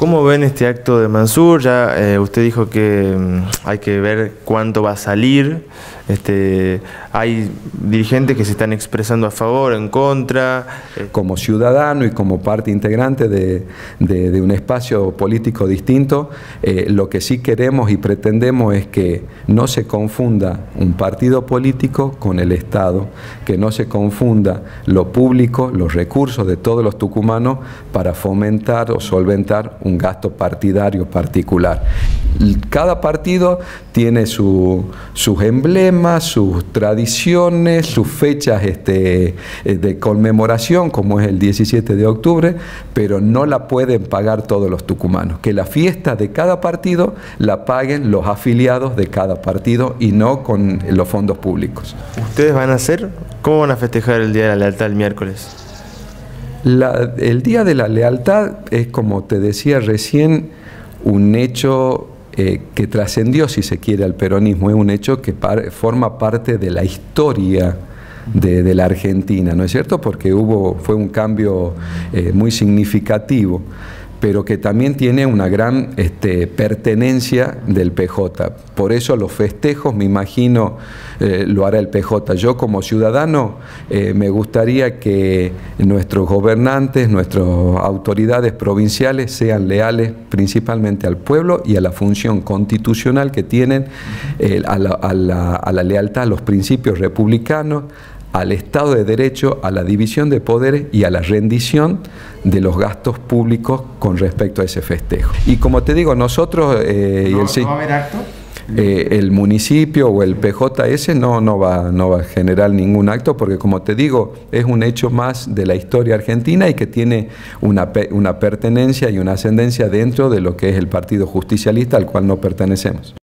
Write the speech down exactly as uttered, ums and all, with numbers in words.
¿Cómo ven este acto de Mansur? Ya eh, usted dijo que um, hay que ver cuánto va a salir. Este, hay dirigentes que se están expresando a favor, en contra. Como ciudadano y como parte integrante de, de, de un espacio político distinto, eh, lo que sí queremos y pretendemos es que no se confunda un partido político con el Estado, que no se confunda lo público, los recursos de todos los tucumanos para fomentar o solventar un gasto partidario particular. Cada partido tiene su, sus emblemas, sus tradiciones, sus fechas este, de conmemoración, como es el diecisiete de octubre, pero no la pueden pagar todos los tucumanos. Que la fiesta de cada partido la paguen los afiliados de cada partido y no con los fondos públicos. ¿Ustedes van a hacer? ¿Cómo van a festejar el Día de la Lealtad el miércoles? La, el Día de la Lealtad es, como te decía recién, un hecho eh, que trascendió, si se quiere, al peronismo. Es un hecho que par, forma parte de la historia de, de la Argentina, ¿no es cierto? Porque hubo, fue un cambio eh, muy significativo, pero que también tiene una gran este, pertenencia del P J. Por eso los festejos, me imagino, eh, lo hará el P J. Yo como ciudadano eh, me gustaría que nuestros gobernantes, nuestras autoridades provinciales sean leales principalmente al pueblo y a la función constitucional que tienen, eh, a, la, a, la, a la lealtad a los principios republicanos, al Estado de Derecho, a la división de poderes y a la rendición de los gastos públicos con respecto a ese festejo. Y como te digo, nosotros... Eh, ¿No, y el, ¿No va a haber acto? Eh, el municipio o el P J S no, no, va, no va a generar ningún acto porque, como te digo, es un hecho más de la historia argentina y que tiene una, una pertenencia y una ascendencia dentro de lo que es el Partido Justicialista al cual no pertenecemos.